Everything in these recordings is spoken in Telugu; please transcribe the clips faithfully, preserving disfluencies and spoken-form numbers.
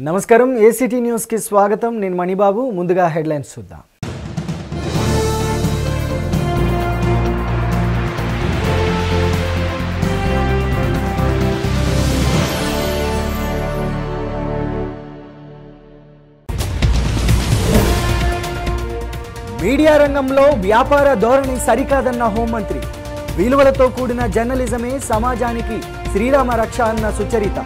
నమస్కారం ఏసీటీ న్యూస్ కి స్వాగతం నేను మణిబాబు ముందుగా హెడ్లైన్స్ చూద్దాం మీడియా రంగంలో వ్యాపార ధోరణి సరికాదన్న హోంమంత్రి విలువలతో కూడిన జర్నలిజమే సమాజానికి శ్రీరామ రక్ష అన్న సుచరిత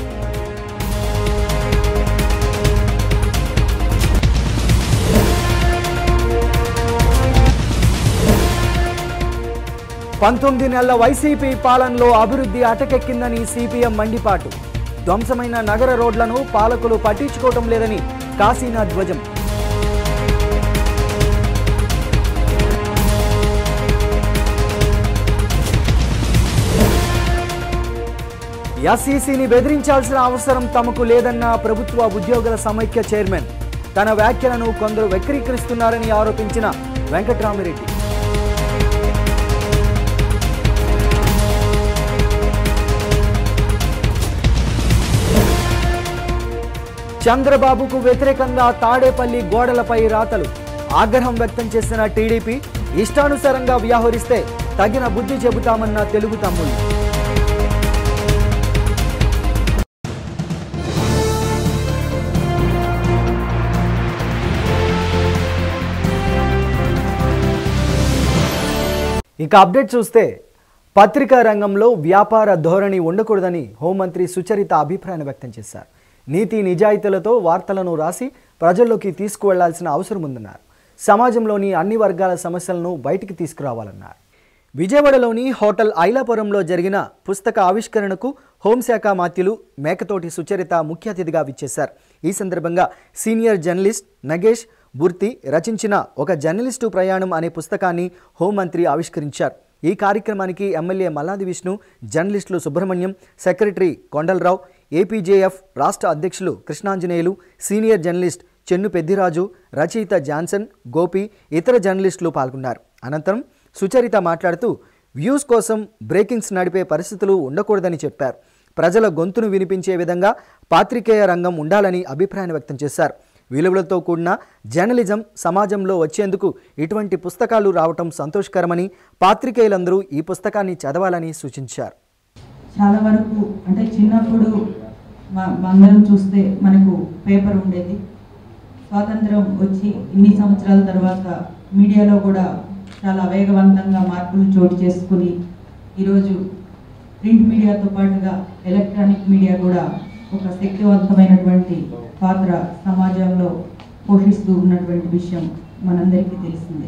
పంతొమ్మిది నెలల వైసీపీ పాలనలో అభివృద్ధి అటకెక్కిందని సిపిఎం మండిపాటు ధ్వంసమైన నగర రోడ్లను పాలకులు పట్టించుకోవటం లేదని కాశీనాథ్ ధ్వజం ఎస్ఈసీని బెదిరించాల్సిన అవసరం తమకు లేదన్న ప్రభుత్వ ఉద్యోగుల సమైక్య చైర్మన్ తన వ్యాఖ్యలను కొందరు వక్రీకరిస్తున్నారని ఆరోపించిన వెంకట్రామిరెడ్డి చంద్రబాబుకు వ్యతిరేకంగా తాడేపల్లి గోడలపై రాతలు ఆగ్రహం వ్యక్తం చేసిన టీడీపీ ఇష్టానుసారంగా వ్యవహరిస్తే తగిన బుద్ధి చెబుతామన్న తెలుగు తమ్ముళ్ళు ఇక అప్డేట్ చూస్తే పత్రికా రంగంలో వ్యాపార ధోరణి ఉండకూడదని హోంమంత్రి సుచరిత అభిప్రాయం వ్యక్తం చేశారు నీతి నిజాయితీలతో వార్తలను రాసి ప్రజల్లోకి తీసుకువెళ్లాల్సిన అవసరం ఉందన్నారు సమాజంలోని అన్ని వర్గాల సమస్యలను బయటికి తీసుకురావాలన్నారు విజయవాడలోని హోటల్ ఐలాపురంలో జరిగిన పుస్తక ఆవిష్కరణకు హోంశాఖ మాత్యులు మేకతోటి సుచరిత ముఖ్య అతిథిగా విచ్చేశారు ఈ సందర్భంగా సీనియర్ జర్నలిస్ట్ నగేష్ బుర్తి రచించిన ఒక జర్నలిస్టు ప్రయాణం అనే పుస్తకాన్ని హోంమంత్రి ఆవిష్కరించారు ఈ కార్యక్రమానికి ఎమ్మెల్యే మల్లాది విష్ణు జర్నలిస్టులు సుబ్రహ్మణ్యం సెక్రటరీ కొండలరావు ఏపీజేఎఫ్ రాష్ట్ర అధ్యక్షులు కృష్ణాంజనేయులు సీనియర్ జర్నలిస్ట్ చెన్ను పెద్దిరాజు రచయిత జాన్సన్ గోపి ఇతర జర్నలిస్టులు పాల్గొన్నారు అనంతరం సుచరిత మాట్లాడుతూ వ్యూస్ కోసం బ్రేకింగ్స్ నడిపే పరిస్థితులు ఉండకూడదని చెప్పారు ప్రజల గొంతును వినిపించే విధంగా పాత్రికేయ రంగం ఉండాలని అభిప్రాయం వ్యక్తం చేశారు విలువలతో కూడిన జర్నలిజం సమాజంలో వచ్చేందుకు ఇటువంటి పుస్తకాలు రావటం సంతోషకరమని పాత్రికేయులందరూ ఈ పుస్తకాన్ని చదవాలని సూచించారు చాలా వరకు అంటే చిన్నప్పుడు మంగళం చూస్తే మనకు పేపర్ ఉండేది స్వాతంత్రం వచ్చి ఇన్ని సంవత్సరాల తర్వాత మీడియాలో కూడా చాలా వేగవంతంగా మార్పులు చోటు చేసుకుని ఈరోజు ప్రింట్ మీడియాతో పాటుగా ఎలక్ట్రానిక్ మీడియా కూడా ఒక శక్తివంతమైనటువంటి పాత్ర సమాజంలో పోషిస్తూ ఉన్నటువంటి విషయం మనందరికీ తెలిసిందే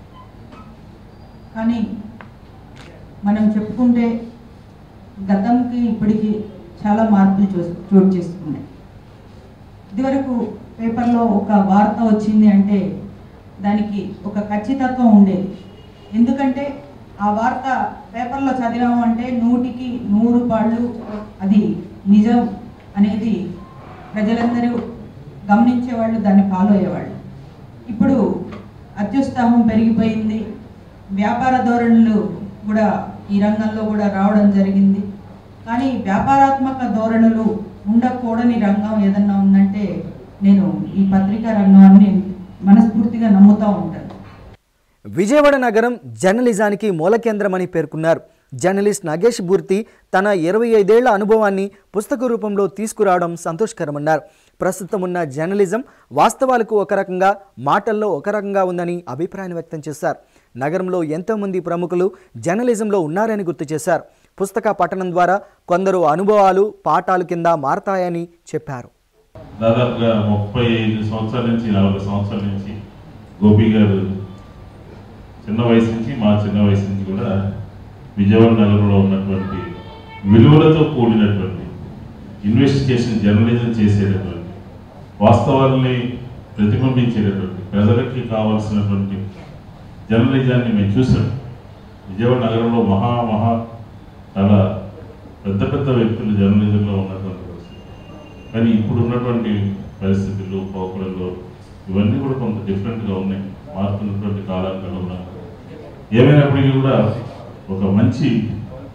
కానీ మనం చెప్పుకుంటే గతంకి ఇప్పటికీ చాలా మార్పులు చూ చోటు చేసుకున్నాయి ఇదివరకు పేపర్లో ఒక వార్త వచ్చింది అంటే దానికి ఒక ఖచ్చితత్వం ఉండేది ఎందుకంటే ఆ వార్త పేపర్లో చదివాము అంటే నూటికి నూరు పాళ్ళు అది నిజం అనేది ప్రజలందరూ గమనించేవాళ్ళు దాన్ని ఫాలో అయ్యేవాళ్ళు ఇప్పుడు అత్యుత్సాహం పెరిగిపోయింది వ్యాపార ధోరణులు కూడా ఈ రంగంలో కూడా రావడం జరిగింది కానీ వ్యాపారాత్మక ధోరణులు ఉండకూడని రంగం ఏదన్నా ఉందంటే నేను ఈ పత్రికా రంగాన్ని మనస్ఫూర్తిగా నమ్ముతూ ఉంటాను విజయవాడ నగరం జర్నలిజానికి మూల కేంద్రమని పేర్కొన్నారు జర్నలిస్ట్ నగేష్ బూర్తి తన ఇరవై ఐదేళ్ల అనుభవాన్ని పుస్తక రూపంలో తీసుకురావడం సంతోషకరమన్నారు ప్రస్తుతం ఉన్న జర్నలిజం వాస్తవాలకు ఒక రకంగా మాటల్లో ఒక రకంగా ఉందని అభిప్రాయం వ్యక్తం చేశారు నగరంలో ఎంతోమంది ప్రముఖులు జర్నలిజంలో ఉన్నారని గుర్తు చేశారు పుస్తక పఠనం ద్వారా కొందరు అనుభవాలు పాఠాలు కింద మారతాయని చెప్పారు దాదాపుగా ముప్పై ఐదు సంవత్సరాల నుంచి నలభై సంవత్సరాల నుంచి గోపి గారు చిన్న వయసు నుంచి మా చిన్న వయసు నుంచి కూడా విజయవాడ నగరంలో ఉన్నటువంటి విలువలతో కూడినటువంటి ఇన్వెస్టిగేషన్ జర్నలిజం చేసేటటువంటి వాస్తవాల్ని ప్రతిబింబించేటటువంటి ప్రజలకి కావాల్సినటువంటి జర్నలిజాన్ని మేము చూసాం విజయవాడ నగరంలో మహా మహా చాలా పెద్ద పెద్ద వ్యక్తులు జర్నలిజంలో ఉన్నటువంటి పరిస్థితి కానీ ఇప్పుడు ఉన్నటువంటి పరిస్థితులు పోకడలు ఇవన్నీ కూడా కొంత డిఫరెంట్గా ఉన్నాయి మారుతున్నటువంటి కాలానికి అనుగుణంగా ఏమైనప్పటికీ కూడా ఒక మంచి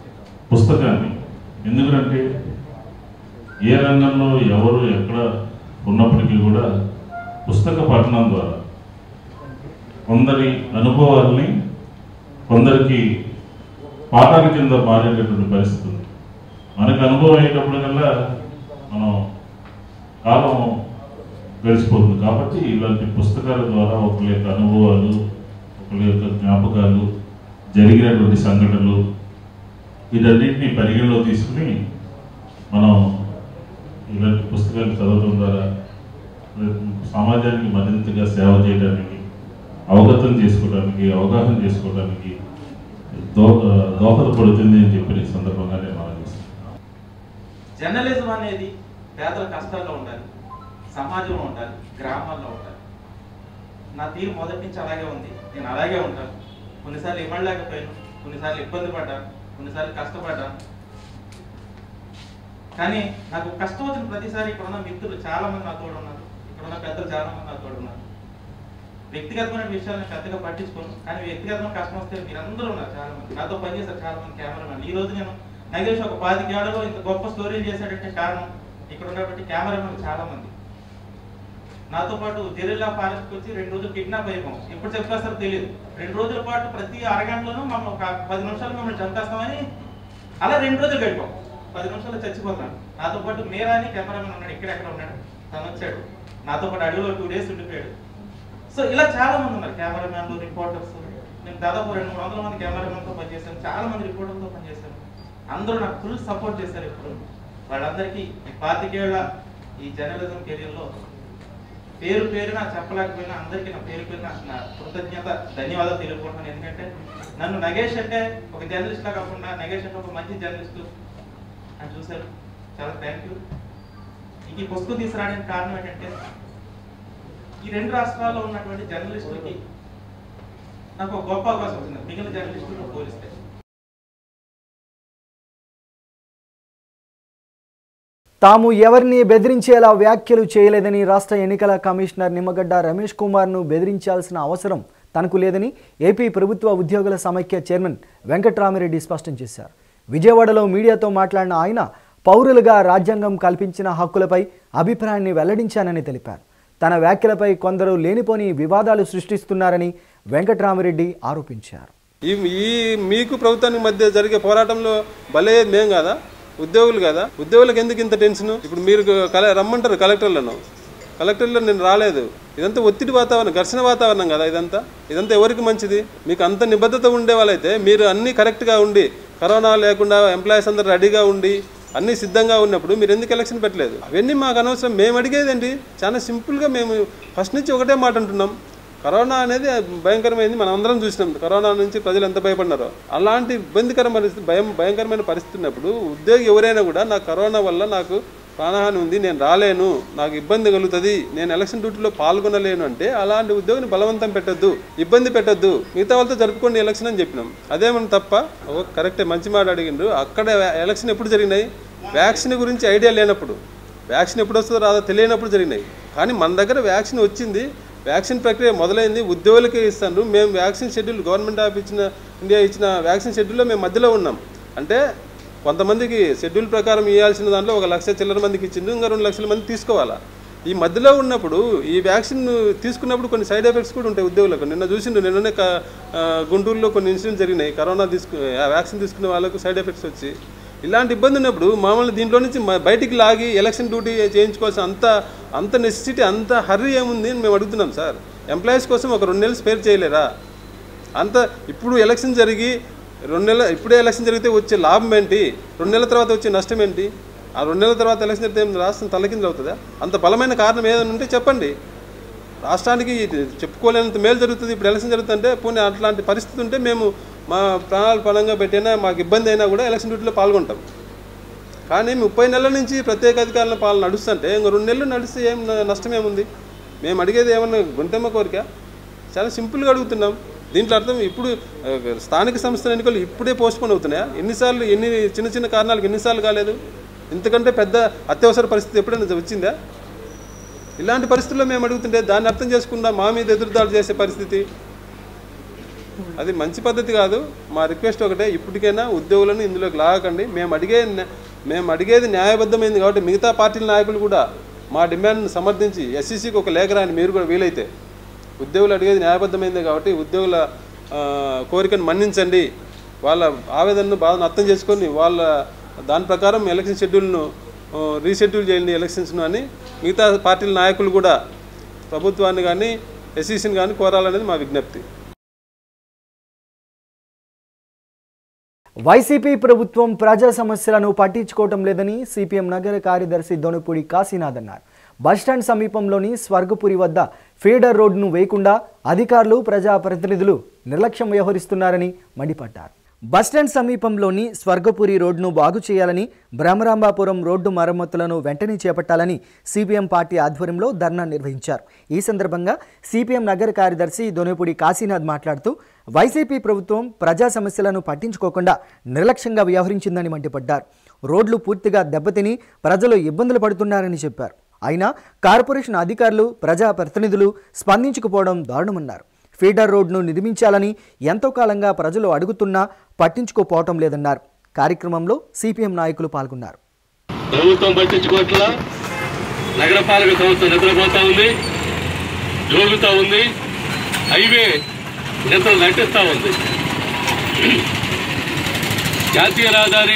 పుస్తకాన్ని ఎందుకంటే ఏ రంగంలో ఎవరు ఎక్కడ ఉన్నప్పటికీ కూడా పుస్తక పఠనం ద్వారా కొందరి అనుభవాల్ని కొందరికి పాఠాల కింద మారేటటువంటి పరిస్థితి ఉంది. మనకు అనుభవం అయ్యేటప్పటికల్లా మనం కాలం గడిచిపోతుంది. కాబట్టి ఇలాంటి పుస్తకాల ద్వారా ఒకరి యొక్క అనుభవాలు, ఒకరి యొక్క జ్ఞాపకాలు, జరిగినటువంటి సంఘటనలు వీటన్నింటినీ పరిగణలో తీసుకుని మనం ఇలాంటి పుస్తకాలు చదవడం ద్వారా సమాజానికి మరింతగా సేవ చేయడానికి, అవగతం చేసుకోవడానికి, అవగాహన చేసుకోవడానికి దో దోహదపడుతుంది అని చెప్పి ఈ సందర్భంగా నేను ఆలోచిస్తున్నాను. జర్నలిజం అనేది పేదల కష్టాల్లో ఉండాలి, సమాజంలో ఉండాలి, గ్రామాల్లో ఉండాలి. నా తీరు మొదటి నుంచి అలాగే ఉంది. నేను అలాగే ఉంటాను. కొన్నిసార్లు ఇవ్వలేకపోయాను, కొన్నిసార్లు ఇబ్బంది పడ్డాను, కొన్నిసార్లు కష్టపడ్డాను. కానీ నాకు కష్టం వచ్చిన ప్రతిసారి ఇక్కడ ఉన్న మిత్రులు చాలా మంది నా తోడు ఉన్నారు, ఇక్కడ ఉన్న పెద్దలు చాలా మంది నా తోడు ఉన్నారు. వ్యక్తిగతమైన విషయాలను పెద్దగా పట్టించుకోను, కానీ వ్యక్తిగతమైన కష్టం వస్తే మీరందరూ ఉన్నారు. చాలా మంది నాతో పనిచేస్తారు, చాలా మంది కెమెరామెన్. ఈ రోజు నేను నగేష్ ఒక పాతికేళ్లలో ఇంత గొప్ప స్టోరీలు చేశాడంటే కారణం ఇక్కడ ఉన్నటువంటి కెమెరామెన్ చాలా మంది. నాతో పాటు జెరిల్లా ఫారెస్ట్కి వచ్చి రెండు రోజులు కిడ్నాప్ అయిపోయాం. ఎప్పుడు చెప్పేస్తారో తెలియదు. రెండు రోజుల పాటు ప్రతి అరగంటలోనూ మమ్మల్ని ఒక పది నిమిషాలు మమ్మల్ని చంపేస్తామని అలా రెండు రోజులు గడిపాం. పది నిమిషాలు చచ్చిపోతాను. నాతో పాటు మీరా అని కెమెరామెన్ ఉన్నాడు, ఇక్కడెక్కడ ఉన్నాడు, తను వచ్చాడు నాతో పాటు అడవిలో టూ డేస్ ఉండిపోయాడు. సో ఇలా చాలా మంది ఉన్నారు, కెమెరామెన్లు, రిపోర్టర్స్. నేను దాదాపు రెండు మూడు వందల మంది కెమెరామెన్తో పనిచేశాను, చాలా మంది రిపోర్టర్లతో పనిచేశాను. అందరూ నాకు ఫుల్ సపోర్ట్ చేశారు. ఇప్పుడు వాళ్ళందరికీ ఈ పాతికేళ్ల ఈ జర్నలిజం కెరీర్లో పేరు పేరున చెప్పలేకపోయినా అందరికీ నా పేరు పేరున నా కృతజ్ఞత, ధన్యవాదాలు తెలుపుకుంటున్నాను. ఎందుకంటే నన్ను నగేష్ అంటే ఒక జర్నలిస్ట్లా కాకుండా నగేష్ అంటే ఒక మంచి జర్నలిస్టు అని చూశారు. చాలా థ్యాంక్ యూ. ఇంక ఈ పుస్తకం తీసుకురావడానికి కారణం ఏంటంటే ఈ రెండు రాష్ట్రాల్లో ఉన్నటువంటి జర్నలిస్టులకి నాకు ఒక గొప్ప అవకాశం వచ్చింది మిగిలిన జర్నలిస్టులతో పోలిస్తే. తాము ఎవరిని బెదిరించేలా వ్యాఖ్యలు చేయలేదని రాష్ట్ర ఎన్నికల కమిషనర్ నిమ్మగడ్డ రమేష్ కుమార్ను బెదిరించాల్సిన అవసరం తనకు లేదని ఏపీ ప్రభుత్వ ఉద్యోగుల సమైక్య చైర్మన్ వెంకట్రామిరెడ్డి స్పష్టం చేశారు. విజయవాడలో మీడియాతో మాట్లాడిన ఆయన పౌరులుగా రాజ్యాంగం కల్పించిన హక్కులపై అభిప్రాయాన్ని వెల్లడించానని తెలిపారు. తన వ్యాఖ్యలపై కొందరు లేనిపోని వివాదాలు సృష్టిస్తున్నారని వెంకట్రామిరెడ్డి ఆరోపించారు. ఈ మీకు ప్రభుత్వానికి మధ్య జరిగే పోరాటంలో భలే మేం కదా, ఉద్యోగులు కదా, ఉద్యోగులకు ఎందుకు ఇంత టెన్షన్? ఇప్పుడు మీరు కల రమ్మంటారు కలెక్టర్లను, కలెక్టర్లో నేను రాలేదు. ఇదంతా ఒత్తిడి వాతావరణం, ఘర్షణ వాతావరణం కదా. ఇదంతా ఇదంతా ఎవరికి మంచిది? మీకు అంత నిబద్ధత ఉండే వాళ్ళైతే మీరు అన్నీ కరెక్ట్గా ఉండి, కరోనా లేకుండా ఎంప్లాయీస్ అందరూ రెడీగా ఉండి అన్నీ సిద్ధంగా ఉన్నప్పుడు మీరు ఎందుకు ఎలక్షన్ పెట్టలేదు? అవన్నీ మాకు అనవసరం. మేము అడిగేదండి చాలా సింపుల్గా, మేము ఫస్ట్ నుంచి ఒకటే మాట అంటున్నాం. కరోనా అనేది భయంకరమైంది, మనం అందరం చూసినాం. కరోనా నుంచి ప్రజలు ఎంత భయపడినారో. అలాంటి ఇబ్బందికరమైన పరిస్థితి, భయం భయంకరమైన పరిస్థితి ఉన్నప్పుడు ఉద్యోగి ఎవరైనా కూడా నాకు కరోనా వల్ల నాకు ప్రాణహాని ఉంది, నేను రాలేను, నాకు ఇబ్బంది కలుగుతుంది, నేను ఎలక్షన్ డ్యూటీలో పాల్గొనలేను అంటే అలాంటి ఉద్యోగిని బలవంతం పెట్టద్దు, ఇబ్బంది పెట్టద్దు, మిగతా వాళ్ళతో జరుపుకోండి ఎలక్షన్ అని చెప్పినాం. అదేమన్నా తప్ప? ఓ కరెక్టే, మంచి మాట అడిగిండ్రు. అక్కడ ఎలక్షన్ ఎప్పుడు జరిగినాయి? వ్యాక్సిన్ గురించి ఐడియా లేనప్పుడు, వ్యాక్సిన్ ఎప్పుడు వస్తుందో రాదో తెలియనప్పుడు జరిగినాయి. కానీ మన దగ్గర వ్యాక్సిన్ వచ్చింది, వ్యాక్సిన్ ప్రక్రియ మొదలైంది, ఉద్యోగులకే ఇస్తాను. మేము వ్యాక్సిన్ షెడ్యూల్ గవర్నమెంట్ ఆఫ్ ఇచ్చిన ఇండియా ఇచ్చిన వ్యాక్సిన్ షెడ్యూల్లో మేము మధ్యలో ఉన్నాం. అంటే కొంతమందికి షెడ్యూల్ ప్రకారం ఇవ్వాల్సిన దాంట్లో ఒక లక్ష చిల్లర మందికి ఇచ్చిండు, ఇంకా రెండు లక్షల మంది తీసుకోవాలా. ఈ మధ్యలో ఉన్నప్పుడు ఈ వ్యాక్సిన్ తీసుకున్నప్పుడు కొన్ని సైడ్ ఎఫెక్ట్స్ కూడా ఉంటాయి ఉద్యోగులకు. నిన్న చూసిండు, నిన్ననే గుంటూరులో కొన్ని ఇన్సిడెంట్స్ జరిగినాయి. కరోనా తీసుకు వ్యాక్సిన్ తీసుకునే వాళ్ళకు సైడ్ ఎఫెక్ట్స్ వచ్చి ఇలాంటి ఇబ్బంది ఉన్నప్పుడు మామూలు దీంట్లో నుంచి బయటికి లాగి ఎలక్షన్ డ్యూటీ చేయించుకోవాల్సిన అంత అంత నెసెసిటీ, అంత హర్రీ ఏముంది అని మేము అడుగుతున్నాం సార్. ఎంప్లాయీస్ కోసం ఒక రెండు నెలలు స్పేర్ చేయలేరా? అంత ఇప్పుడు ఎలక్షన్ జరిగి రెండు నెలల ఇప్పుడే ఎలక్షన్ జరిగితే వచ్చే లాభం ఏంటి? రెండు నెలల తర్వాత వచ్చే నష్టం ఏంటి? ఆ రెండు నెలల తర్వాత ఎలక్షన్ జరిగితే రాష్ట్రం తలకిందులు అవుతుందా? అంత బలమైన కారణం ఏదైనా ఉంటే చెప్పండి. రాష్ట్రానికి చెప్పుకోలేనంత మేలు జరుగుతుంది ఇప్పుడు ఎలక్షన్ జరుగుతుంటే, పోనీ అట్లాంటి పరిస్థితి ఉంటే మేము మా ప్రాణాలు పణంగా పెట్టినా మాకు ఇబ్బంది అయినా కూడా ఎలక్షన్ డ్యూటీలో పాల్గొంటాం. కానీ ముప్పై నెలల నుంచి ప్రత్యేక అధికారుల పాలన నడుస్తుంటే ఇంకో రెండు నెలలు నడిస్తే ఏం నష్టం ఏముంది? మేము అడిగేది ఏమన్నా గుంటమ్మ కోరిక? చాలా సింపుల్గా అడుగుతున్నాం. దీంట్లో అర్థం ఇప్పుడు స్థానిక సంస్థల ఎన్నికలు ఇప్పుడే పోస్ట్పోన్ అవుతున్నాయా? ఎన్నిసార్లు, ఎన్ని చిన్న చిన్న కారణాలకు ఎన్నిసార్లు కాలేదు? ఇంతకంటే పెద్ద అత్యవసర పరిస్థితి ఎప్పుడైనా వచ్చిందా? ఇలాంటి పరిస్థితుల్లో మేము అడుగుతుంటే దాన్ని అర్థం చేసుకున్నా మా మీద ఎదురుదాడి చేసే పరిస్థితి, అది మంచి పద్ధతి కాదు. మా రిక్వెస్ట్ ఒకటే, ఇప్పటికైనా ఉద్యోగులను ఇందులోకి లాగకండి. మేము అడిగే మేము అడిగేది న్యాయబద్ధమైంది కాబట్టి మిగతా పార్టీల నాయకులు కూడా మా డిమాండ్ని సమర్థించి ఎస్సీసీకి ఒక లేఖ రాని మీరు కూడా వీలైతే. ఉద్యోగులు అడిగేది న్యాయబద్ధమైందే కాబట్టి ఉద్యోగుల కోరికను మన్నించండి, వాళ్ళ ఆవేదనను బాధను అర్థం చేసుకొని వాళ్ళ దాని ప్రకారం ఎలక్షన్ షెడ్యూల్ను రీషెడ్యూల్ చేయండి ఎలక్షన్స్ను అని మిగతా పార్టీల నాయకులు కూడా ప్రభుత్వాన్ని కానీ ఎస్సీసీని కానీ కోరాలనేది మా విజ్ఞప్తి. వైసీపీ ప్రభుత్వం ప్రజా సమస్యలను పట్టించుకోవటం లేదని సిపిఎం నగర కార్యదర్శి దొనపూడి కాశీనాథ్ అన్నారు. బస్టాండ్ సమీపంలోని స్వర్గపురి వద్ద ఫీడర్ రోడ్డును వేయకుండా అధికారులు ప్రజాప్రతినిధులు నిర్లక్ష్యం వ్యవహరిస్తున్నారని మండిపడ్డారు. బస్టాండ్ సమీపంలోని స్వర్గపురి రోడ్డును బాగు చేయాలని, బ్రహ్మరాంబాపురం రోడ్డు మరమ్మతులను వెంటనే చేపట్టాలని సిపిఎం పార్టీ ఆధ్వర్యంలో ధర్నా నిర్వహించారు. ఈ సందర్భంగా సిపిఎం నగర కార్యదర్శి దొనపూడి కాశీనాథ్ మాట్లాడుతూ వైసీపీ ప్రభుత్వం ప్రజా సమస్యలను పట్టించుకోకుండా నిర్లక్ష్యంగా వ్యవహరించిందని మండిపడ్డారు. రోడ్లు పూర్తిగా దెబ్బతిని ప్రజలు ఇబ్బందులు పడుతున్నారని చెప్పారు. అయినా కార్పొరేషన్ అధికారులు, ప్రజాప్రతినిధులు స్పందించకపోవడం దారుణమన్నారు. ఫీడర్ రోడ్ను నిర్మించాలని ఎంతో కాలంగా ప్రజలు అడుగుతున్నా పట్టించుకోపోవటం లేదన్నారు. కార్యక్రమంలో సిపిఎం నాయకులు పాల్గొన్నారు. ప్రభుత్వం పట్టించుకోవట్లా, నగరపాలక సంస్థ నిద్రపోతా ఉంది, జోగుతా ఉంది, హైవే నిద్ర నటిస్తా ఉంది. జాతీయ రహదారి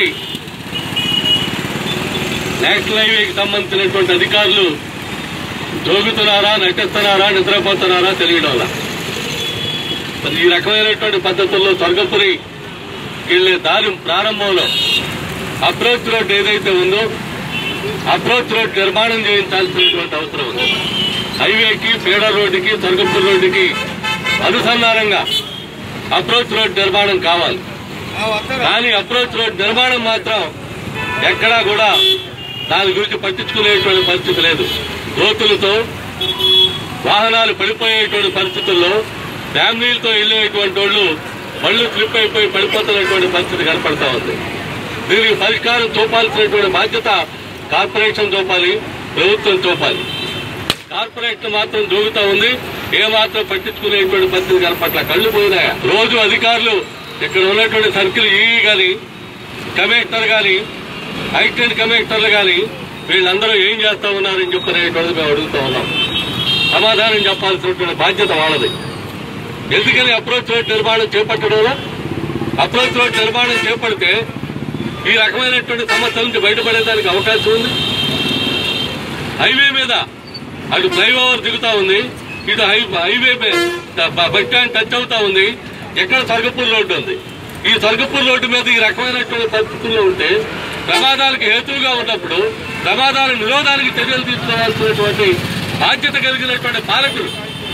నేషనల్ హైవేకి సంబంధించినటువంటి అధికారులు జోగుతున్నారా, నటిస్తున్నారా, నిద్రపోతున్నారా తెలియడం వల్ల ఈ రకమైనటువంటి పద్ధతుల్లో స్వర్గపురి వెళ్లే దారి ప్రారంభంలో అప్రోచ్ రోడ్ ఏదైతే ఉందో అప్రోచ్ రోడ్ నిర్మాణం చేయించాల్సినటువంటి అవసరం ఉంది. హైవేకి, ఫీడర్ రోడ్డుకి, స్వర్గపురి రోడ్డుకి అనుసంధానంగా అప్రోచ్ రోడ్ నిర్మాణం కావాలి. కానీ అప్రోచ్ రోడ్ నిర్మాణం మాత్రం ఎక్కడా కూడా దాని గురించి పట్టించుకునేటువంటి పరిస్థితి లేదు. రోతులతో వాహనాలు పడిపోయేటువంటి పరిస్థితుల్లో ఫ్యామిలీలతో వెళ్ళేటువంటి వాళ్ళు బళ్ళు స్లిప్ అయిపోయి పడిపోతున్నటువంటి పరిస్థితి కనపడతా ఉంది. దీనికి పరిష్కారం చూపాల్సినటువంటి బాధ్యత కార్పొరేషన్ చూపాలి, ప్రభుత్వం చూపాలి. కార్పొరేషన్ మాత్రం జోగుతా ఉంది, ఏమాత్రం పట్టించుకునేటువంటి పరిస్థితి కనపట్ల. కళ్ళు పోయినాయా? రోజు అధికారులు ఇక్కడ ఉన్నటువంటి సర్కిల్ ఈ కానీ కమిషనర్ కానీ హైటెంట్ కమిషనర్లు కానీ వీళ్ళందరూ ఏం చేస్తా ఉన్నారని చెప్పనేటువంటిది మేము అడుగుతా ఉన్నాం. సమాధానం చెప్పాల్సినటువంటి బాధ్యత వాళ్ళది. ఎందుకని అప్రోచ్ రోడ్ నిర్మాణం చేపట్టడంలో అప్రోచ్ రోడ్ నిర్మాణం చేపడితే ఈ రకమైనటువంటి సమస్యల నుంచి బయటపడేదానికి అవకాశం ఉంది. హైవే మీద అటు ఫ్లైఓవర్ దిగుతా ఉంది, ఇటు హైవే బస్ స్టాండ్ టచ్ అవుతా ఉంది. ఎక్కడ స్వర్గపూర్ రోడ్డు ఉంది. ఈ స్వర్గపూర్ రోడ్డు మీద ఈ రకమైనటువంటి పరిస్థితుల్లో ఉంటే ప్రమాదాలకు హేతువుగా ఉన్నప్పుడు ప్రమాదాల నిరోధానికి చర్యలు తీసుకోవాల్సినటువంటి బాధ్యత కలిగినటువంటి పాలకులు,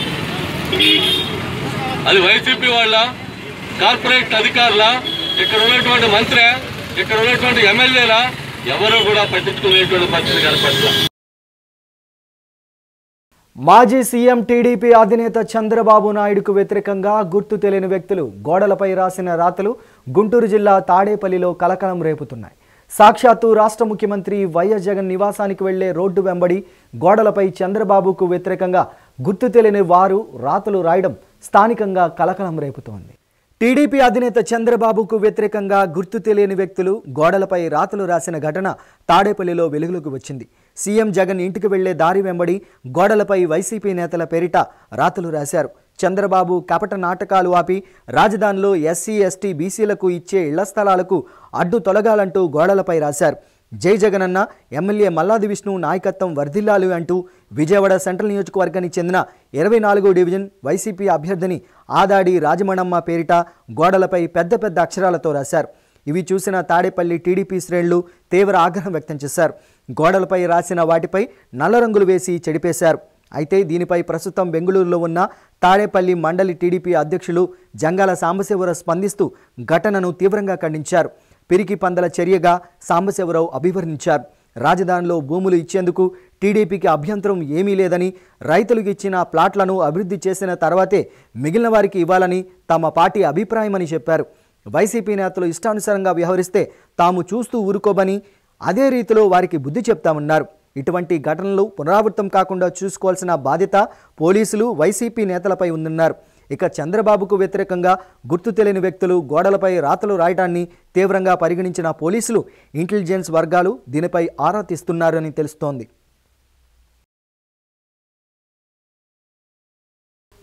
అది వైసీపీ వాళ్ళ, కార్పొరేట్ అధికారుల, ఇక్కడ ఉన్నటువంటి మంత్రి, ఇక్కడ ఉన్నటువంటి ఎమ్మెల్యేల ఎవరూ కూడా పట్టించుకునేటువంటి పరిస్థితి కనపడలా. మాజీ సీఎం టీడీపీ అధినేత చంద్రబాబు నాయుడుకు వ్యతిరేకంగా గుర్తు తెలియని వ్యక్తులు గోడలపై రాసిన రాతలు గుంటూరు జిల్లా తాడేపల్లిలో కలకలం రేపుతున్నాయి. సాక్షాత్తు రాష్ట్ర ముఖ్యమంత్రి వైఎస్ జగన్ నివాసానికి వెళ్లే రోడ్డు వెంబడి గోడలపై చంద్రబాబుకు వ్యతిరేకంగా గుర్తు తెలియని వారు రాతలు రాయడం స్థానికంగా కలకలం రేపుతోంది. టీడీపీ అధినేత చంద్రబాబుకు వ్యతిరేకంగా గుర్తు తెలియని వ్యక్తులు గోడలపై రాతలు రాసిన ఘటన తాడేపల్లిలో వెలుగులోకి వచ్చింది. సీఎం జగన్ ఇంటికి వెళ్లే దారి వెంబడి గోడలపై వైసీపీ నేతల పేరిట రాతలు రాశారు. చంద్రబాబు కపట నాటకాలు ఆపి రాజధానిలో ఎస్సీ ఎస్టీ బీసీలకు ఇచ్చే ఇళ్ల స్థలాలకు అడ్డు తొలగాలంటూ గోడలపై రాశారు. జై జగనన్న, ఎమ్మెల్యే మల్లాది విష్ణు నాయకత్వం వర్ధిల్లాలి అంటూ విజయవాడ సెంట్రల్ నియోజకవర్గానికి చెందిన ఇరవై నాలుగో డివిజన్ వైసీపీ అభ్యర్థిని ఆదాడి రాజమణమ్మ పేరిట గోడలపై పెద్ద పెద్ద అక్షరాలతో రాశారు. ఇవి చూసిన తాడేపల్లి టీడీపీ శ్రేణులు తీవ్ర ఆగ్రహం వ్యక్తం చేశారు. గోడలపై రాసిన వాటిపై నల్ల రంగులు వేసి చెడిపేశారు. అయితే దీనిపై ప్రస్తుతం బెంగళూరులో ఉన్న తాడేపల్లి మండలి టీడీపీ అధ్యక్షులు జంగాల సాంబశివరావు స్పందిస్తూ ఘటనను తీవ్రంగా ఖండించారు. పిరికి పందల చర్యగా సాంబశివరావు అభివర్ణించారు. రాజధానిలో భూములు ఇచ్చేందుకు టీడీపీకి అభ్యంతరం ఏమీ లేదని, రైతులకు ఇచ్చిన ప్లాట్లను అభివృద్ధి చేసిన తర్వాతే మిగిలిన వారికి ఇవ్వాలని తమ పార్టీ అభిప్రాయమని చెప్పారు. వైసీపీ నేతలు ఇష్టానుసారంగా వ్యవహరిస్తే తాము చూస్తూ ఊరుకోబని, అదే రీతిలో వారికి బుద్ధి చెప్తామన్నారు. ఇటువంటి ఘటనలు పునరావృతం కాకుండా చూసుకోవాల్సిన బాధ్యత పోలీసులు, వైసీపీ నేతలపై ఉందన్నారు. ఇక చంద్రబాబుకు వ్యతిరేకంగా గుర్తు తెలియని వ్యక్తులు గోడలపై రాతలు రాయడాన్ని తీవ్రంగా పరిగణించిన పోలీసులు, ఇంటెలిజెన్స్ వర్గాలు దీనిపై ఆరా తీస్తున్నారని తెలుస్తోంది.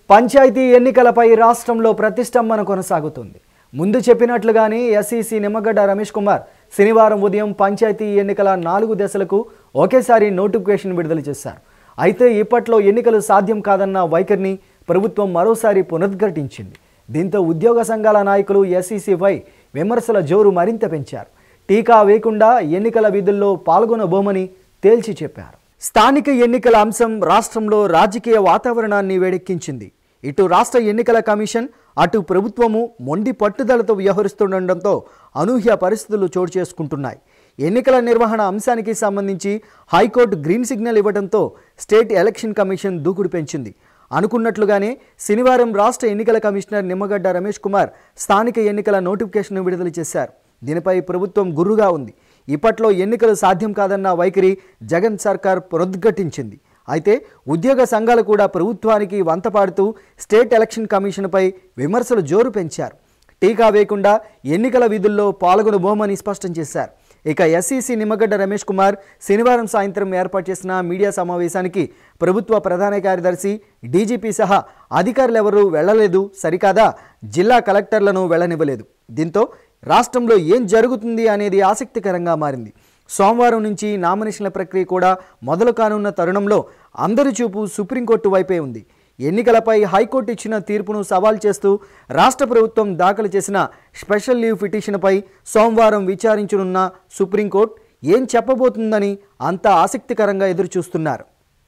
పంచాయతీ ఎన్నికలపై రాష్ట్రంలో ప్రతిష్టంభన కొనసాగుతుంది. ముందు చెప్పినట్లుగానే ఎస్ఈసి నిమ్మగడ్డ రమేష్ కుమార్ శనివారం ఉదయం పంచాయతీ ఎన్నికల నాలుగు దశలకు ఒకేసారి నోటిఫికేషన్ విడుదల చేశారు. అయితే ఇప్పట్లో ఎన్నికలు సాధ్యం కాదన్న వైఖరిని ప్రభుత్వం మరోసారి పునరుద్ఘాటించింది. దీంతో ఉద్యోగ సంఘాల నాయకులు ఎస్ఈసిపై విమర్శల జోరు మరింత పెంచారు. టీకా వేయకుండా ఎన్నికల విధుల్లో పాల్గొనబోమని తేల్చి చెప్పారు. స్థానిక ఎన్నికల అంశం రాష్ట్రంలో రాజకీయ వాతావరణాన్ని వేడెక్కించింది. ఇటు రాష్ట్ర ఎన్నికల కమిషన్, అటు ప్రభుత్వము మొండి పట్టుదలతో వ్యవహరిస్తుండటంతో అనూహ్య పరిస్థితులు చోటు చేసుకుంటున్నాయి. ఎన్నికల నిర్వహణ అంశానికి సంబంధించి హైకోర్టు గ్రీన్ సిగ్నల్ ఇవ్వడంతో స్టేట్ ఎలక్షన్ కమిషన్ దూకుడు పెంచింది. అనుకున్నట్లుగానే శనివారం రాష్ట్ర ఎన్నికల కమిషనర్ నిమ్మగడ్డ రమేష్ కుమార్ స్థానిక ఎన్నికల నోటిఫికేషన్ విడుదల చేశారు. దీనిపై ప్రభుత్వం గుర్రుగా ఉంది. ఇప్పట్లో ఎన్నికలు సాధ్యం కాదన్న వైఖరి జగన్ సర్కార్ పునరుద్ఘాటించింది. అయితే ఉద్యోగ సంఘాలు కూడా ప్రభుత్వానికి వంతపాడుతూ స్టేట్ ఎలక్షన్ కమిషన్పై విమర్శలు జోరు పెంచారు. టీకా వేయకుండా ఎన్నికల విధుల్లో పాల్గొనబోమని స్పష్టం చేశారు. ఇక ఎస్ఈసి నిమ్మగడ్డ రమేష్ కుమార్ శనివారం సాయంత్రం ఏర్పాటు చేసిన మీడియా సమావేశానికి ప్రభుత్వ ప్రధాన కార్యదర్శి, డీజీపీ సహా అధికారులెవరూ వెళ్లలేదు. సరికాదా జిల్లా కలెక్టర్లను వెళ్లనివ్వలేదు. దీంతో రాష్ట్రంలో ఏం జరుగుతుంది అనేది ఆసక్తికరంగా మారింది. సోమవారం నుంచి నామినేషన్ల ప్రక్రియ కూడా మొదలు కానున్న తరుణంలో అందరి చూపు సుప్రీంకోర్టు వైపే ఉంది. ఎన్నికలపై హైకోర్టు ఇచ్చిన తీర్పును సవాల్ చేస్తూ రాష్ట్ర ప్రభుత్వం దాఖలు చేసిన స్పెషల్ లీవ్ పిటిషన్పై సోమవారం విచారించనున్న సుప్రీంకోర్టు ఏం చెప్పబోతుందని అంతా ఆసక్తికరంగా ఎదురుచూస్తున్నారు.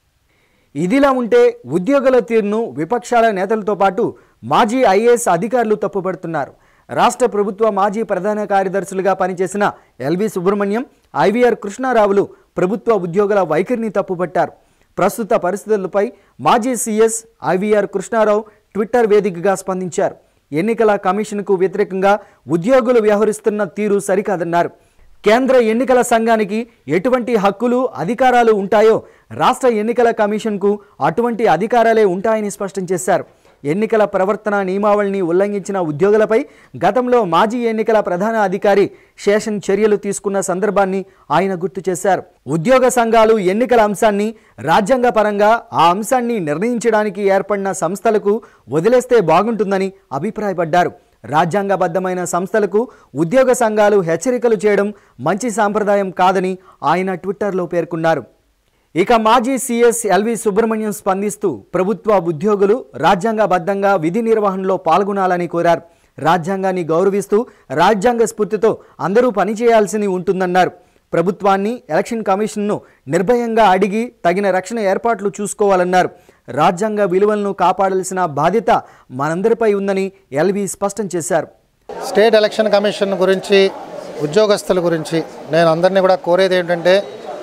ఇదిలా ఉంటే ఉద్యోగుల తీరును విపక్షాల నేతలతో పాటు మాజీ ఐఏఎస్ అధికారులు తప్పుపడుతున్నారు. రాష్ట్ర ప్రభుత్వ మాజీ ప్రధాన కార్యదర్శులుగా పనిచేసిన ఎల్వి సుబ్రహ్మణ్యం, ఐవీఆర్ కృష్ణారావులు ప్రభుత్వ ఉద్యోగుల వైఖరిని తప్పుపట్టారు. ప్రస్తుత పరిస్థితులపై మాజీ సీఎస్ ఐవీఆర్ కృష్ణారావు ట్విట్టర్ వేదికగా స్పందించారు. ఎన్నికల కమిషన్కు వ్యతిరేకంగా ఉద్యోగులు వ్యవహరిస్తున్న తీరు సరికాదన్నారు. కేంద్ర ఎన్నికల సంఘానికి ఎటువంటి హక్కులు, అధికారాలు ఉంటాయో రాష్ట్ర ఎన్నికల కమిషన్కు అటువంటి అధికారాలే ఉంటాయని స్పష్టం చేశారు. ఎన్నికల ప్రవర్తన నియమావళిని ఉల్లంఘించిన ఉద్యోగులపై గతంలో మాజీ ఎన్నికల ప్రధాన అధికారి శేషన్ చర్యలు తీసుకున్న సందర్భాన్ని ఆయన గుర్తు చేశారు. ఉద్యోగ సంఘాలు ఎన్నికల అంశాన్ని రాజ్యాంగపరంగా ఆ అంశాన్ని నిర్ణయించడానికి ఏర్పడిన సంస్థలకు వదిలేస్తే బాగుంటుందని అభిప్రాయపడ్డారు. రాజ్యాంగబద్ధమైన సంస్థలకు ఉద్యోగ సంఘాలు హెచ్చరికలు చేయడం మంచి సాంప్రదాయం కాదని ఆయన ట్విట్టర్లో పేర్కొన్నారు. ఇక మాజీ సీఎస్ ఎల్వి సుబ్రహ్మణ్యం స్పందిస్తూ ప్రభుత్వ ఉద్యోగులు రాజ్యాంగబద్ధంగా విధి నిర్వహణలో పాల్గొనాలని కోరారు. రాజ్యాంగాన్ని గౌరవిస్తూ రాజ్యాంగ స్ఫూర్తితో అందరూ పనిచేయాల్సి ఉంటుందన్నారు. ప్రభుత్వాన్ని, ఎలక్షన్ కమిషన్ను నిర్భయంగా అడిగి తగిన రక్షణ ఏర్పాట్లు చూసుకోవాలన్నారు. రాజ్యాంగ విలువలను కాపాడాల్సిన బాధ్యత మనందరిపై ఉందని ఎల్వి స్పష్టం చేశారు. స్టేట్ ఎలక్షన్ కమిషన్ గురించి, ఉద్యోగస్తుల గురించి నేను అందరినీ కూడా కోరేది ఏంటంటే,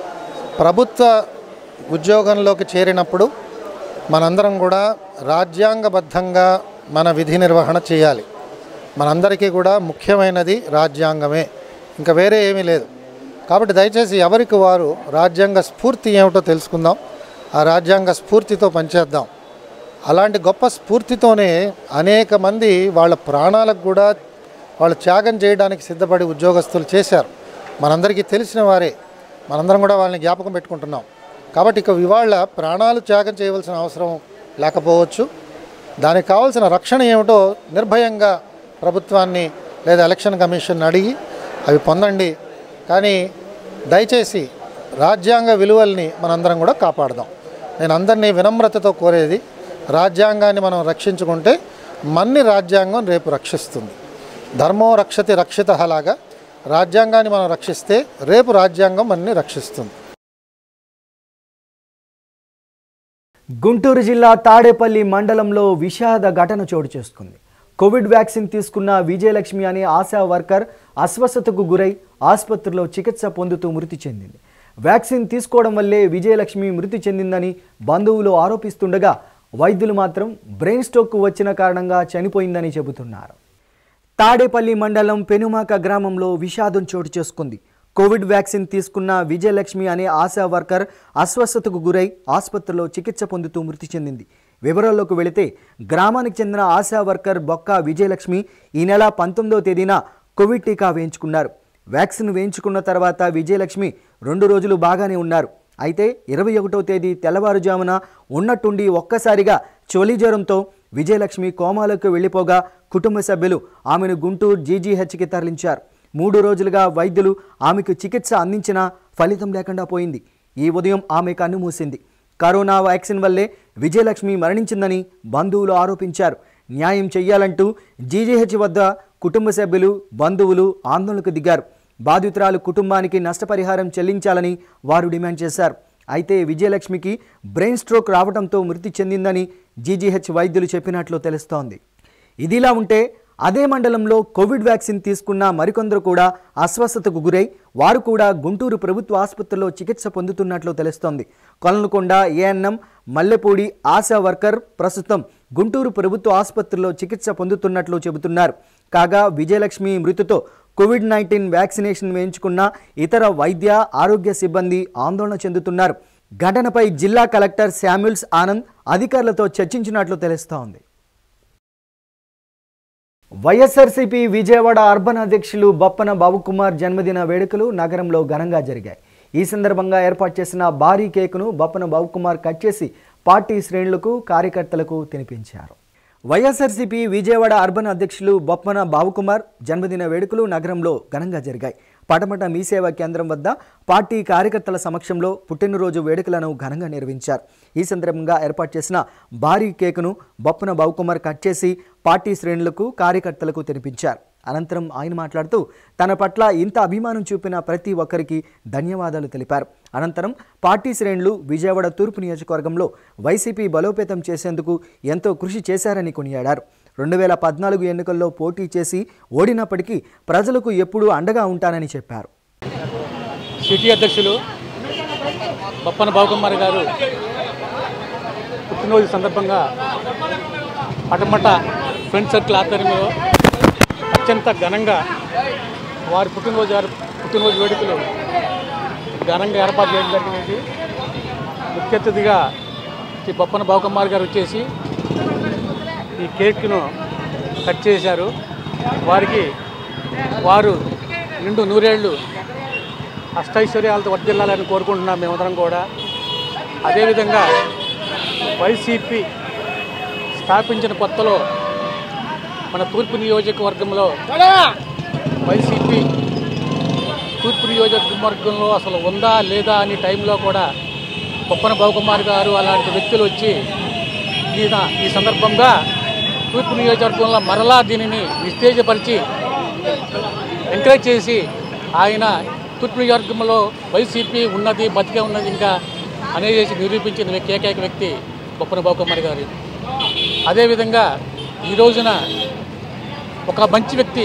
ప్రభుత్వ ఉద్యోగంలోకి చేరినప్పుడు మనందరం కూడా రాజ్యాంగబద్ధంగా మన విధి నిర్వహణ చేయాలి. మనందరికీ కూడా ముఖ్యమైనది రాజ్యాంగమే, ఇంకా వేరే ఏమీ లేదు. కాబట్టి దయచేసి ఎవరికి వారు రాజ్యాంగ స్ఫూర్తి ఏమిటో తెలుసుకుందాం, ఆ రాజ్యాంగ స్ఫూర్తితో పనిచేద్దాం. అలాంటి గొప్ప స్ఫూర్తితోనే అనేక మంది వాళ్ళ ప్రాణాలకు కూడా వాళ్ళు త్యాగం చేయడానికి సిద్ధపడి ఉద్యోగస్తులు చేశారు. మనందరికీ తెలిసిన వారే, మనందరం కూడా వాళ్ళని జ్ఞాపకం పెట్టుకుంటున్నాం. కాబట్టి ఇక ఇవాళ ప్రాణాలు త్యాగం చేయవలసిన అవసరం లేకపోవచ్చు. దానికి కావాల్సిన రక్షణ ఏమిటో నిర్భయంగా ప్రభుత్వాన్ని లేదా ఎలక్షన్ కమిషన్ అడిగి అవి పొందండి. కానీ దయచేసి రాజ్యాంగ విలువల్ని మనందరం కూడా కాపాడదాం. నేను అందరినీ వినమ్రతతో కోరేది, రాజ్యాంగాన్ని మనం రక్షించుకుంటే మన్ని రాజ్యాంగం రేపు రక్షిస్తుంది. ధర్మో రక్షతి రక్షిత లాగా రాజ్యాంగాన్ని మనం రక్షిస్తే రేపు రాజ్యాంగం మన్ని రక్షిస్తుంది. గుంటూరు జిల్లా తాడేపల్లి మండలంలో విషాద ఘటన చోటు చేసుకుంది. కోవిడ్ వ్యాక్సిన్ తీసుకున్న విజయలక్ష్మి అనే ఆశా వర్కర్ అస్వస్థతకు గురై ఆసుపత్రిలో చికిత్స పొందుతూ మృతి చెందింది. వ్యాక్సిన్ తీసుకోవడం వల్లే విజయలక్ష్మి మృతి చెందిందని బంధువులు ఆరోపిస్తుండగా వైద్యులు మాత్రం బ్రెయిన్ స్ట్రోక్ వచ్చిన కారణంగా చనిపోయిందని చెబుతున్నారు. తాడేపల్లి మండలం పెనుమాక గ్రామంలో విషాదం చోటు చేసుకుంది. కోవిడ్ వ్యాక్సిన్ తీసుకున్న విజయలక్ష్మి అనే ఆశా వర్కర్ అస్వస్థతకు గురై ఆసుపత్రిలో చికిత్స పొందుతూ మృతి చెందింది. వివరాల్లోకి వెళితే గ్రామానికి చెందిన ఆశా వర్కర్ బొక్క విజయలక్ష్మి ఈ నెల పంతొమ్మిదవ తేదీన కోవిడ్ టీకా వేయించుకున్నారు. వ్యాక్సిన్ వేయించుకున్న తర్వాత విజయలక్ష్మి రెండు రోజులు బాగానే ఉన్నారు. అయితే ఇరవై ఒకటో తేదీ తెల్లవారుజామున ఉన్నట్టుండి ఒక్కసారిగా చలి జ్వరంతో విజయలక్ష్మి కోమాలోకి వెళ్లిపోగా కుటుంబ సభ్యులు ఆమెను గుంటూరు జీజీహెచ్కి తరలించారు. మూడు రోజులుగా వైద్యులు ఆమెకు చికిత్స అందించినా ఫలితం లేకుండా పోయింది. ఈ ఉదయం ఆమె కన్ను మూసింది. కరోనా వ్యాక్సిన్ వల్లే విజయలక్ష్మి మరణించిందని బంధువులు ఆరోపించారు. న్యాయం చెయ్యాలంటూ జీజీహెచ్ వద్ద కుటుంబ సభ్యులు బంధువులు ఆందోళనకు దిగారు. బాధితురాలు కుటుంబానికి నష్టపరిహారం చెల్లించాలని వారు డిమాండ్ చేశారు. అయితే విజయలక్ష్మికి బ్రెయిన్ స్ట్రోక్ రావడంతో మృతి చెందిందని జీజీహెచ్ వైద్యులు చెప్పినట్లు తెలుస్తోంది. ఇదిలా ఉంటే అదే మండలంలో కోవిడ్ వ్యాక్సిన్ తీసుకున్న మరికొందరు కూడా అస్వస్థతకు గురై వారు కూడా గుంటూరు ప్రభుత్వ ఆసుపత్రిలో చికిత్స పొందుతున్నట్లు తెలుస్తోంది. కొలనుకొండ ఏఎన్ఎం మల్లెపూడి ఆశా వర్కర్ ప్రస్తుతం గుంటూరు ప్రభుత్వ ఆసుపత్రిలో చికిత్స పొందుతున్నట్లు చెబుతున్నారు. కాగా విజయలక్ష్మి మృతితో కోవిడ్ నైన్టీన్ వ్యాక్సినేషన్ వేయించుకున్న ఇతర వైద్య ఆరోగ్య సిబ్బంది ఆందోళన చెందుతున్నారు. ఘటనపై జిల్లా కలెక్టర్ శామ్యూల్స్ ఆనంద్ అధికారులతో చర్చించినట్లు తెలుస్తోంది. వైఎస్ఆర్సీపీ విజయవాడ అర్బన్ అధ్యక్షులు బొప్పన బాబుకుమార్ జన్మదిన వేడుకలు నగరంలో ఘనంగా జరిగాయి. ఈ సందర్భంగా ఏర్పాటు చేసిన భారీ కేకును బొప్పన బాబుకుమార్ కట్ చేసి పార్టీ శ్రేణులకు కార్యకర్తలకు తినిపించారు. వైఎస్ఆర్సీపీ విజయవాడ అర్బన్ అధ్యక్షులు బొప్పన బాబుకుమార్ జన్మదిన వేడుకలు నగరంలో ఘనంగా జరిగాయి. పటమట మీ సేవా కేంద్రం వద్ద పార్టీ కార్యకర్తల సమక్షంలో పుట్టినరోజు వేడుకలను ఘనంగా నిర్వహించారు. ఈ సందర్భంగా ఏర్పాటు చేసిన భారీ కేకును బొప్పన బాబుకుమార్ కట్ చేసి పార్టీ శ్రేణులకు కార్యకర్తలకు తినిపించారు. అనంతరం ఆయన మాట్లాడుతూ తన పట్ల ఇంత అభిమానం చూపిన ప్రతి ఒక్కరికి ధన్యవాదాలు తెలిపారు. అనంతరం పార్టీ శ్రేణులు విజయవాడ తూర్పు నియోజకవర్గంలో వైసీపీ బలోపేతం చేసేందుకు ఎంతో కృషి చేశారని కొనియాడారు. రెండు వేల పద్నాలుగు ఎన్నికల్లో పోటీ చేసి ఓడినప్పటికీ ప్రజలకు ఎప్పుడూ అండగా ఉంటానని చెప్పారు. సిటీ అధ్యక్షులు బొప్పన బాబుకుమార్ గారు పుట్టినరోజు సందర్భంగా పటమట ఫ్రెండ్ సర్కిల్ ఆధ్వర్యంలో అత్యంత ఘనంగా వారి పుట్టినరోజు పుట్టినరోజు వేడుకలు ఘనంగా ఏర్పాటు చేయడం జరిగినది. ముఖ్య అతిథిగా శ్రీ బొప్పన బాబుకుమార్ గారు వచ్చేసి ఈ కేక్ను కట్ చేశారు. వారికి వారు నిండు నూరేళ్లు అష్టైశ్వర్యాలతో వర్ధిల్లాలని కోరుకుంటున్నాం మేమందరం కూడా. అదేవిధంగా వైసీపీ స్థాపించిన కొత్తలో మన తూర్పు నియోజకవర్గంలో వైసీపీ తూర్పు నియోజకవర్గంలో అసలు ఉందా లేదా అనే టైంలో కూడా బొప్పన బాబుకుమార్ గారు అలాంటి వ్యక్తులు వచ్చి ఈయన ఈ సందర్భంగా తూర్పు నియోజకవర్గంలో మరలా దీనిని నిస్తేజపరిచి ఎంకరేజ్ చేసి ఆయన తూర్పు నియోజకవర్గంలో వైసీపీ ఉన్నది బతికే ఉన్నది ఇంకా అనేది నిరూపించిన ఏకైక వ్యక్తి బొప్పన బాబుకుమార్ గారు. అదేవిధంగా ఈ రోజున ఒక మంచి వ్యక్తి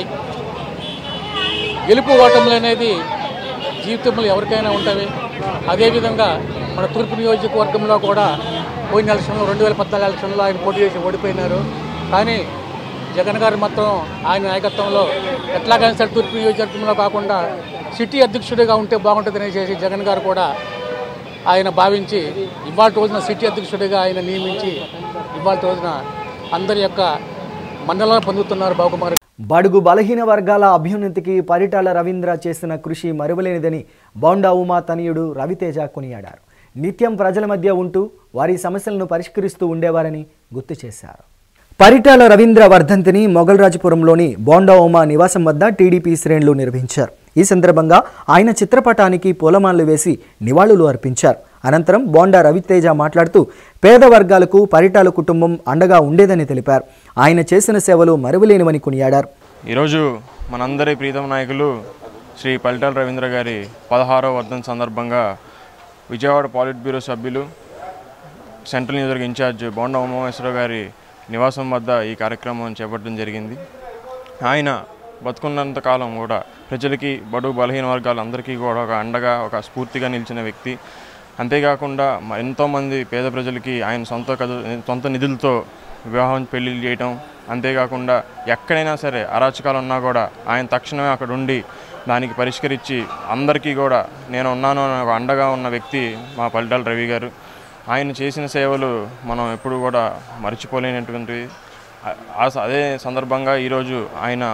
గెలుపు ఓటములు అనేది జీవితంలో ఎవరికైనా ఉంటాయి. అదేవిధంగా మన తూర్పు నియోజకవర్గంలో కూడా పోయిన ఎలక్షన్లో రెండు వేల పద్నాలుగు ఎలక్షన్లో ఆయన పోటీ చేసి ఓడిపోయినారు. కానీ జగన్ గారు మొత్తం ఆయన నాయకత్వంలో ఎట్లాగైనా సరే తూర్పు నియోజకవర్గంలో కాకుండా సిటీ అధ్యక్షుడిగా ఉంటే బాగుంటుందని చేసి జగన్ గారు కూడా ఆయన భావించి ఇవాళ రోజున సిటీ అధ్యక్షుడిగా ఆయన నియమించి ఇవాళ రోజున అందరి యొక్క మన్నలను పొందుతున్నారు బాబుకుమార్. బడుగు బలహీన వర్గాల అభ్యున్నతికి పరిటాల రవీంద్ర చేసిన కృషి మరువలేనిదని బోండా ఉమా తనయుడు రవితేజ కొనియాడారు. నిత్యం ప్రజల మధ్య ఉంటూ వారి సమస్యలను పరిష్కరిస్తూ ఉండేవారని గుర్తు చేశారు. పరిటాల రవీంద్ర వర్ధంతిని మొగల్రాజపురంలోని బోండా ఉమా నివాసం వద్ద టీడీపీ శ్రేణులు నిర్వహించారు. ఈ సందర్భంగా ఆయన చిత్రపటానికి పూలమాలలు వేసి నివాళులు అర్పించారు. అనంతరం బోండా రవితేజ మాట్లాడుతూ పేద వర్గాలకు పరిటాల కుటుంబం అండగా ఉండేదని తెలిపారు. ఆయన చేసిన సేవలు మరువలేనివని కొనియాడారు. ఈరోజు మనందరి ప్రీతమ నాయకులు శ్రీ పరిటాల రవీంద్ర గారి పదహారవ వర్ధంతి సందర్భంగా విజయవాడ పాలిట్ బ్యూరో సభ్యులు సెంట్రల్ నియోజకవర్గ ఇన్ఛార్జ్ బోండా ఉమామేశ్వరరావు గారి నివాసం వద్ద ఈ కార్యక్రమం చేపట్టడం జరిగింది. ఆయన బతుకున్నంత కాలం కూడా ప్రజలకి బడుగు బలహీన వర్గాలందరికీ కూడా ఒక అండగా ఒక స్ఫూర్తిగా నిలిచిన వ్యక్తి. అంతేకాకుండా ఎంతోమంది పేద ప్రజలకి ఆయన సొంత సొంత నిధులతో వివాహం పెళ్లిళ్ళు చేయటం, అంతేకాకుండా ఎక్కడైనా సరే అరాచకాలు ఉన్నా కూడా ఆయన తక్షణమే అక్కడ ఉండి దానికి పరిష్కరించి అందరికీ కూడా నేను ఉన్నాను అనే ఒక అండగా ఉన్న వ్యక్తి మా పరిటాల రవి గారు. ఆయన చేసిన సేవలు మనం ఎప్పుడు కూడా మర్చిపోలేనటువంటివి. అదే సందర్భంగా ఈరోజు ఆయన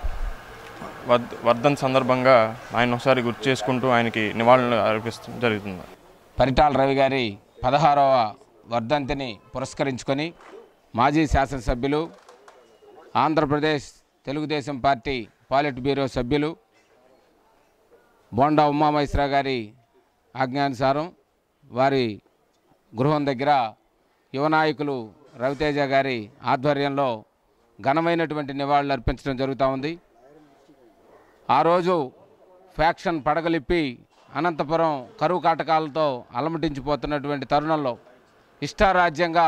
వర్ధ వర్ధన్ సందర్భంగా ఆయన ఒకసారి గుర్తు చేసుకుంటూ ఆయనకి నివాళులు అర్పిస్తూ జరుగుతుంది. పరిటాల రవి గారి పదహారవ వర్ధంతిని పురస్కరించుకొని మాజీ శాసనసభ్యులు, Andhra Pradesh Telugu Desam party polit bureau సభ్యులు బోండా ఉమామహేశ్వర గారి ఆజ్ఞానుసారం వారి గృహం దగ్గర యువ నాయకులు రవితేజ గారి ఆధ్వర్యంలో ఘనమైనటువంటి నివాళులు అర్పించడం జరుగుతూ ఉంది. ఆ రోజు ఫ్యాక్షన్ పడగలిప్పి అనంతపురం కరువు కాటకాలతో అలమటించిపోతున్నటువంటి తరుణంలో, ఇష్టారాజ్యంగా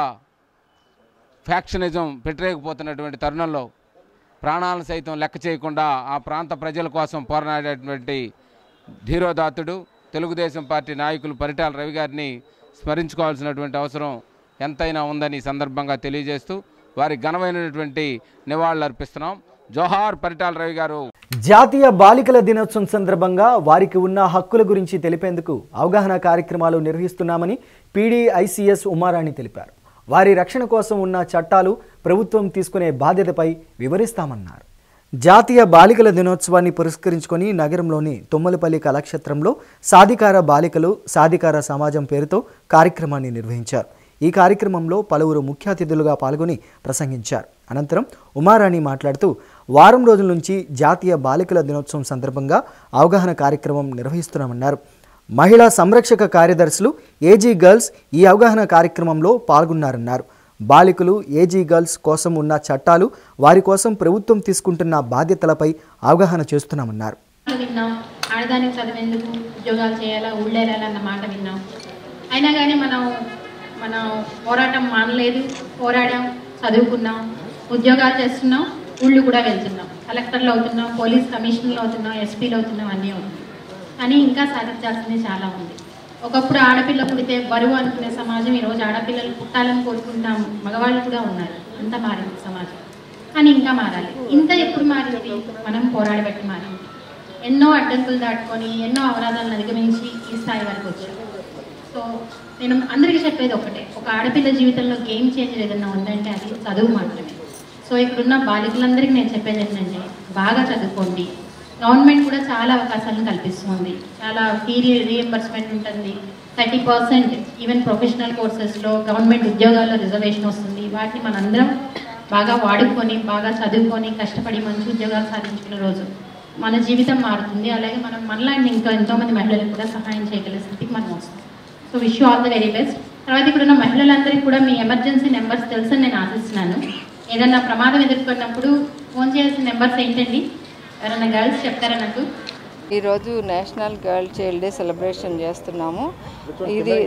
ఫ్యాక్షనిజం పెట్టలేకపోతున్నటువంటి తరుణంలో ప్రాణాలను సైతం లెక్క చేయకుండా ఆ ప్రాంత ప్రజల కోసం పోరాడేటువంటి ధీరోదాత్తుడు తెలుగుదేశం పార్టీ నాయకులు పరిటాల రవి గారిని స్మరించుకోవాల్సినటువంటి అవసరం ఎంతైనా ఉందని సందర్భంగా తెలియజేస్తూ వారి ఘనమైనటువంటి నివాళులు అర్పిస్తున్నాం. జోహార్ పరిటాల రవి గారు. జాతీయ బాలికల దినోత్సవం సందర్భంగా వారికి ఉన్న హక్కుల గురించి తెలిపేందుకు అవగాహన కార్యక్రమాలు నిర్వహిస్తున్నామని పీడీ ఐసీఎస్ ఉమారాణి తెలిపారు. వారి రక్షణ కోసం ఉన్న చట్టాలు ప్రభుత్వం తీసుకునే బాధ్యతపై వివరిస్తామన్నారు. జాతీయ బాలికల దినోత్సవాన్ని పురస్కరించుకొని నగరంలోని తుమ్మలపల్లి కళాక్షేత్రంలో సాధికార బాలికలు సాధికార సమాజం పేరుతో కార్యక్రమాన్ని నిర్వహించారు. ఈ కార్యక్రమంలో పలువురు ముఖ్య అతిథులుగా పాల్గొని ప్రసంగించారు. అనంతరం ఉమారాణి మాట్లాడుతూ వారం రోజుల నుంచి జాతీయ బాలికల దినోత్సవం సందర్భంగా అవగాహన కార్యక్రమం నిర్వహిస్తున్నామన్నారు. మహిళా సంరక్షక కార్యదర్శులు ఏజీ గర్ల్స్ ఈ అవగాహన కార్యక్రమంలో పాల్గొన్నారన్నారు. బాలికలు ఏజీ గర్ల్స్ కోసం ఉన్న చట్టాలు, వారి కోసం ప్రభుత్వం తీసుకుంటున్న బాధ్యతలపై అవగాహన చేస్తున్నామన్నారు. విన్నాం, ఆడదానికి చదివేందుకు ఉద్యోగాలు చేయాలా, ఊళ్ళేరాలన్న మాట విన్నాం. అయినా కానీ మనం మనం పోరాటం మానలేదు. పోరాడాం, చదువుకున్నాం, ఉద్యోగాలు చేస్తున్నాం, ఊళ్ళు కూడా వెళ్తున్నాం, కలెక్టర్లు అవుతున్నాం, పోలీస్ కమిషనర్లు అవుతున్నాం, ఎస్పీలు అవుతున్నాం, అన్నీ అవుతున్నాం. కానీ ఇంకా సాధించాల్సింది చాలా ఉంది. ఒకప్పుడు ఆడపిల్ల పుడితే బరువు అనుకునే సమాజం ఈరోజు ఆడపిల్లలు పుట్టాలని కోరుకుంటాం మగవాళ్ళు కూడా ఉన్నారు. అంత మారింది సమాజం, కానీ ఇంకా మారాలి. ఇంత ఎప్పుడు మారింది? మనం పోరాడబట్టి మారింది. ఎన్నో అడ్డంకులు దాటుకొని ఎన్నో అవరాధాలను అధిగమించి ఈ స్థాయి వరకు వచ్చాం. సో నేను అందరికీ చెప్పేది ఒకటే, ఒక ఆడపిల్ల జీవితంలో గేమ్ చేంజర్ ఏదన్నా ఉందంటే అది చదువు మాత్రమే. సో ఇక్కడున్న బాలికలందరికీ నేను చెప్పేది ఏంటంటే బాగా చదువుకోండి. గవర్నమెంట్ కూడా చాలా అవకాశాలను కల్పిస్తుంది. చాలా ఫీ రీఎంబర్స్మెంట్ ఉంటుంది. థర్టీ పర్సెంట్ ఈవెన్ ప్రొఫెషనల్ కోర్సెస్లో గవర్నమెంట్ ఉద్యోగాల్లో రిజర్వేషన్ వస్తుంది. వాటిని మనందరం బాగా వాడుకొని బాగా చదువుకొని కష్టపడి మంచి ఉద్యోగాలు సాధించుకునే రోజు మన జీవితం మారుతుంది. అలాగే మనం మనలాంటి ఇంకా ఎంతోమంది మహిళలకు కూడా సహాయం చేయగలిగే స్థితికి మనం వస్తాం. So wish you all the very best. తర్వాత ఇక్కడ ఉన్న మహిళలందరికీ కూడా మీ ఎమర్జెన్సీ నెంబర్స్ తెలుసని నేను ఆశిస్తున్నాను. ఏదన్నా ప్రమాదం ఎదుర్కొన్నప్పుడు ఫోన్ చేయాల్సిన నెంబర్స్ ఏంటండి? ఎవరైనా గర్ల్స్ చెప్తారా నాకు? ఈరోజు national girl child day celebration చేస్తున్నాము. ఇది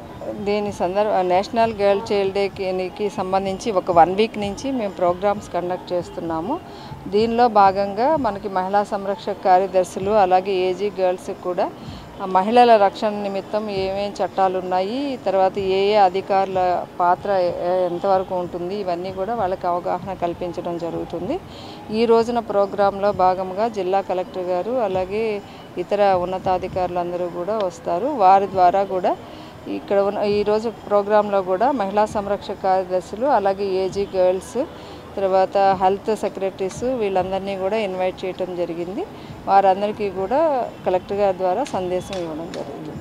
దీని సందర్భ నేషనల్ గర్ల్ చైల్డ్ డేకి సంబంధించి ఒక వన్ వీక్ నుంచి మేము ప్రోగ్రామ్స్ కండక్ట్ చేస్తున్నాము. దీనిలో భాగంగా మనకి మహిళా సంరక్షక కార్యదర్శులు అలాగే ఏజీ గర్ల్స్ కూడా మహిళల రక్షణ నిమిత్తం ఏమేమి చట్టాలు ఉన్నాయి, తర్వాత ఏ ఏ అధికారుల పాత్ర ఎంతవరకు ఉంటుంది, ఇవన్నీ కూడా వాళ్ళకి అవగాహన కల్పించడం జరుగుతుంది. ఈ రోజున ప్రోగ్రాంలో భాగంగా జిల్లా కలెక్టర్ గారు అలాగే ఇతర ఉన్నతాధికారులందరూ కూడా వస్తారు. వారి ద్వారా కూడా ఇక్కడ ఉన్న ఈరోజు ప్రోగ్రాంలో కూడా మహిళా సంరక్షక కార్యదర్శులు అలాగే ఏజీ గర్ల్స్ తర్వాత హెల్త్ సెక్రటరీస్ వీళ్ళందరినీ కూడా ఇన్వైట్ చేయడం జరిగింది. వారందరికీ కూడా కలెక్టర్ గారి ద్వారా సందేశం ఇవ్వడం జరిగింది.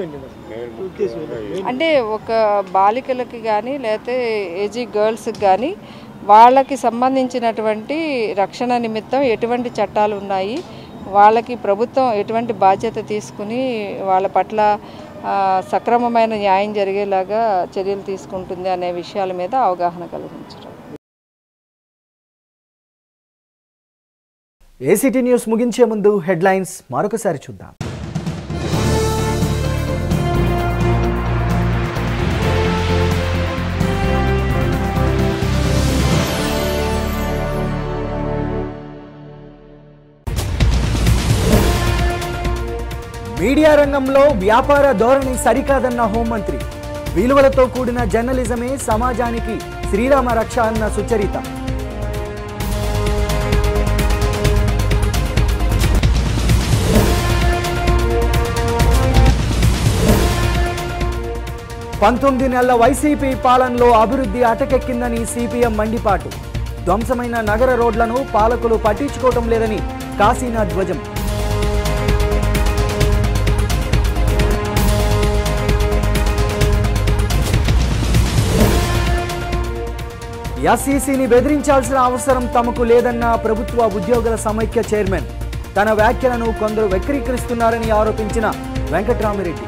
అంటే ఒక బాలికలకి కానీ లేకపోతే ఏజీ గర్ల్స్కి కానీ వాళ్ళకి సంబంధించినటువంటి రక్షణ నిమిత్తం ఎటువంటి చట్టాలు ఉన్నాయి, వాళ్ళకి ప్రభుత్వం ఎటువంటి బాధ్యత తీసుకుని వాళ్ళ పట్ల సక్రమమైన న్యాయం జరిగేలాగా చర్యలు తీసుకుంటుంది అనే విషయాల మీద అవగాహన కలిగించడం. ఏసీటీ న్యూస్ ముగించే ముందు హెడ్లైన్స్ మరొకసారి చూద్దాం. మీడియా రంగంలో వ్యాపార ధోరణి సరికాదన్న హోంమంత్రి. విలువలతో కూడిన జర్నలిజమే సమాజానికి శ్రీరామ రక్ష అన్న సుచరిత. పంతొమ్మిది నెలల వైసీపీ పాలనలో అభివృద్ధి అటకెక్కిందని సిపిఎం మండిపాటు. ధ్వంసమైన నగర రోడ్లను పాలకులు పట్టించుకోవటం లేదని కాశీనాథ్ ధ్వజం. ఎస్ఈసీని బెదిరించాల్సిన అవసరం తమకు లేదన్న ప్రభుత్వ ఉద్యోగుల సమైక్య చైర్మన్. తన వ్యాఖ్యలను కొందరు వక్రీకరిస్తున్నారని ఆరోపించిన వెంకట్రామిరెడ్డి.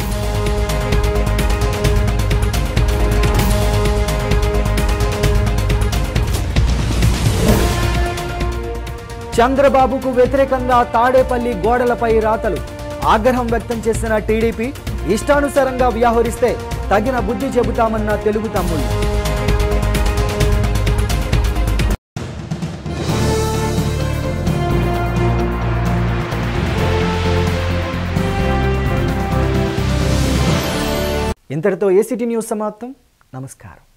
చంద్రబాబుకు వ్యతిరేకంగా తాడేపల్లి గోడలపై రాతలు. ఆగ్రహం వ్యక్తం చేసిన టీడీపీ. ఇష్టానుసారంగా వ్యవహరిస్తే తగిన బుద్ధి చెబుతామన్న తెలుగు తమ్ముళ్ళు. ఇంతటితో ఏసీటీ న్యూస్ సమాప్తం. నమస్కారం.